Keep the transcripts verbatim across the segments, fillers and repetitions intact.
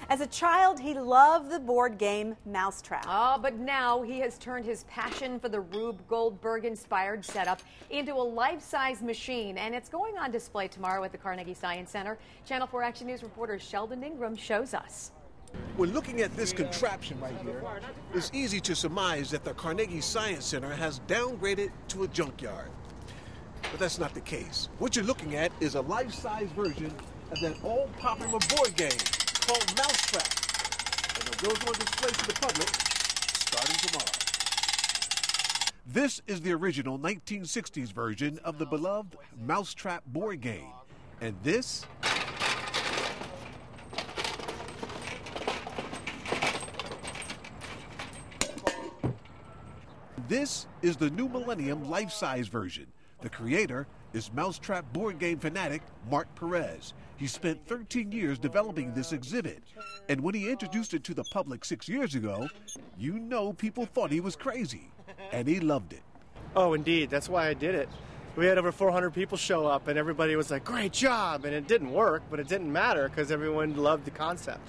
As a child, he loved the board game Mousetrap. Oh, but now he has turned his passion for the Rube Goldberg-inspired setup into a life-size machine, and it's going on display tomorrow at the Carnegie Science Center. Channel four Action News reporter Sheldon Ingram shows us. When looking at this contraption right here, it's easy to surmise that the Carnegie Science Center has downgraded to a junkyard. But that's not the case. What you're looking at is a life-size version of that all-popular board game called Mousetrap. And it goes on display to the public starting tomorrow. This is the original nineteen sixties version of the beloved Mousetrap board game. And this This is the new Millennium life-size version. The creator is Mousetrap board game fanatic Mark Perez. He spent thirteen years developing this exhibit. And when he introduced it to the public six years ago, you know people thought he was crazy. And he loved it. Oh, indeed. That's why I did it. We had over four hundred people show up, and everybody was like, great job. And it didn't work, but it didn't matter because everyone loved the concept.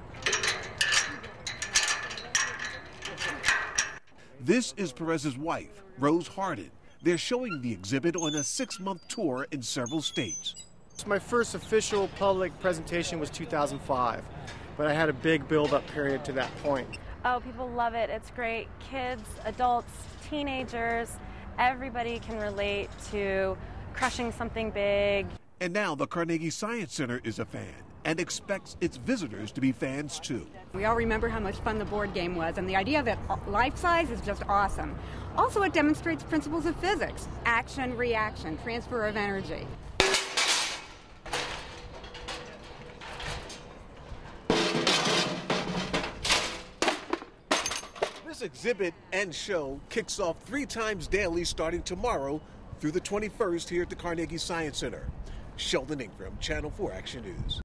This is Perez's wife, Rose Hardin. They're showing the exhibit on a six-month tour in several states. My first official public presentation was two thousand five, but I had a big build-up period to that point. Oh, people love it. It's great. Kids, adults, teenagers, everybody can relate to crushing something big. And now the Carnegie Science Center is a fan and expects its visitors to be fans too. We all remember how much fun the board game was, and the idea of it life-size is just awesome. Also, it demonstrates principles of physics: action, reaction, transfer of energy. This exhibit and show kicks off three times daily starting tomorrow through the twenty-first here at the Carnegie Science Center. Sheldon Ingram, Channel four Action News.